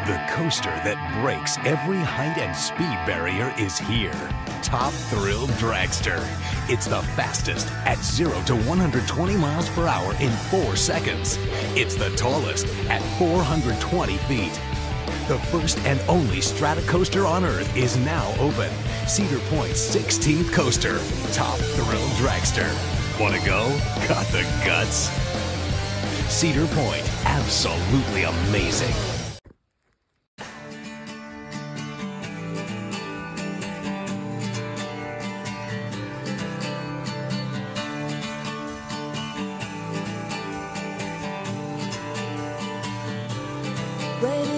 The coaster that breaks every height and speed barrier is here. Top Thrill Dragster. It's the fastest at 0 to 120 miles per hour in 4 seconds. It's the tallest at 420 feet. The first and only strata coaster on Earth is now open. Cedar Point's 16th coaster, Top Thrill Dragster. Want to go? Got the guts. Cedar Point, absolutely amazing. Wait